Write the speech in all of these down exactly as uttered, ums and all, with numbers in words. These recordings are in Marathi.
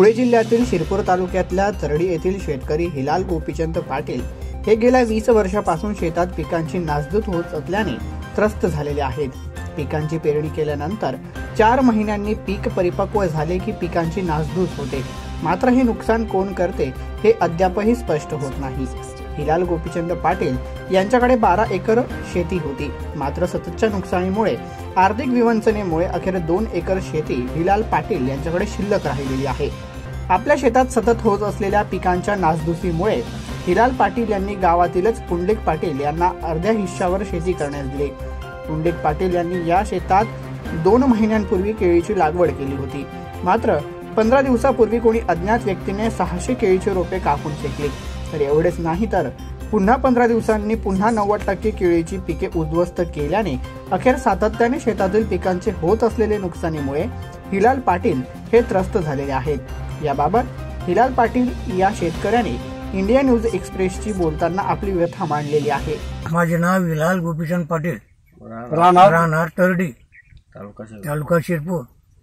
धुळे जिल्ह्यातील शिरपूर तालुक्यातल्या तरडी येथील शेतकरी हिलाल गोपीचंद पाटील हे गेल्या वीस वर्षापासून शेतात पिकांची नासधूस होत असल्याने त्रस्त झालेले आहेत। पिकांची पेरणी केल्यानंतर चार महिन्यांनी पीक परिपक्व झाले की पिकांची नासधूस होते, मात्र हे नुकसान कोण करते हे अद्यापही स्पष्ट होत नाही। हिलाल गोपीचंद पाटील यांच्याकडे बारा एकर शेती होती, मात्र सततच्या नुकसानीमुळे आर्थिक विवंचनेमुळे अखेर दोन एकर शेती हिलाल पाटील यांच्याकडे शिल्लक राहिलेली आहे। आपल्या शेतात सतत होत असलेल्या पिकांच्या नासधुसीमुळे हिलाल पाटील यांनी गावातीलच पुंडलिक पाटील यांना अर्ध्या हिश्श्यावर शेती करण्यास दिली। पुंडलिक पाटील यांनी या शेतात दोन महिन्यांपूर्वी केळीची लागवड केली होती, मात्र पंधरा दिवसापूर्वी कोणी अज्ञात व्यक्तीने सहाशे केळीचे रोपे कापून फेकले। तर एवढेच नाही तर पुन्हा पंधरा दिवसांनी पुन्हा नव्वद टक्के केळीची पिके उद्ध्वस्त केल्याने अखेर सातत्याने शेतातील पिकांचे होत असलेले नुकसानीमुळे हिलाल पाटील हे त्रस्त झालेले आहेत। याबाबत हिलाल पाटील या शेतकऱ्याने इंडिया न्यूज एक्सप्रेसची बोलताना आपली व्यथा मांडलेली आहे। माझे नाव हिलाल गोपीचंद पाटील, राहणार तरडी, तालुका शिरपूर।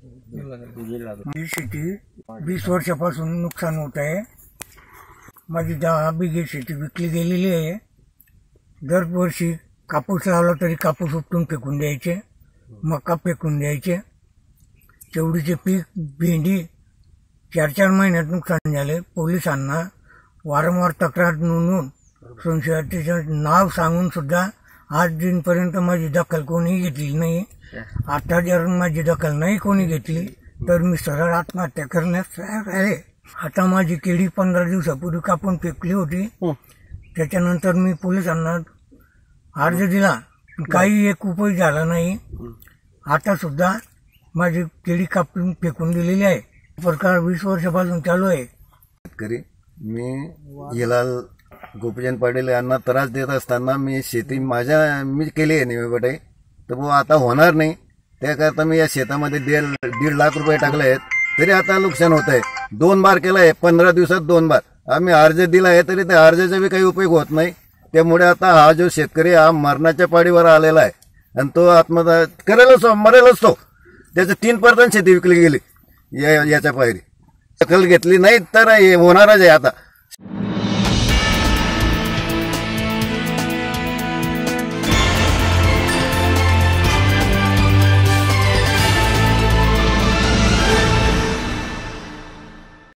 माझी शेती वीस वर्षापासून नुकसान होत आहे। माझी दहा बिघे शेती विकली गेलेली आहे। दरवर्षी कापूस लावला तरी कापूस उपटून फेकून द्यायचे, मका फेकून द्यायचे। चवडीचे पीक, भेंडी चार चार महिन्यात नुकसान झाले। पोलिसांना वारंवार तक्रार नोंदवून संशयाचे नाव सांगून सुद्धा आज दिनपर्यंत माझी दखल कोणी घेतली नाही। आता जर माझी दखल नाही कोणी घेतली तर मी सरळ आत्महत्या करण्यास तयार आहे। आता माझी केळी पंधरा दिवसापूर्वी कापून फेकली होती, त्याच्यानंतर मी पोलिसांना अर्ज दिला, काही एक उपयोग झाला नाही। आता सुद्धा माझी केळी कापून फेकून दिलेली आहे। प्रकार वीस वर्षापासून चालू आहे। शेतकरी मी हिलाल गोपीचंद पाटील यांना त्रास देत असताना मी शेती माझ्या मी केली आहे निवडे, तर वो आता होणार नाही। त्याकरता मी या शेतामध्ये दीड दीड लाख रुपये टाकले आहेत, तरी आता नुकसान होत आहे। दोन बार केलं आहे, पंधरा दिवसात दोन बार आम्ही अर्ज दिला आहे, तरी त्या अर्जाचा बी काही उपयोग होत नाही। त्यामुळे आता हा जो शेतकरी हा मरणाच्या पाडीवर आलेला आहे आणि तो आत्महत्या करेलच, मरेलच तो। त्याचं तीन पर्सेंट शेती विकली गेली याच्या पायरी, दखल घेतली नाही तर हे होणारच आहे आता।